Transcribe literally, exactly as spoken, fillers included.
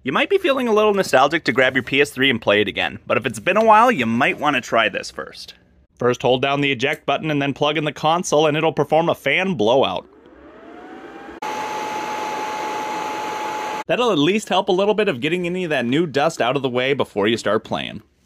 You might be feeling a little nostalgic to grab your P S three and play it again, but if it's been a while, you might want to try this first. First, hold down the eject button and then plug in the console and it'll perform a fan blowout. That'll at least help a little bit of getting any of that new dust out of the way before you start playing.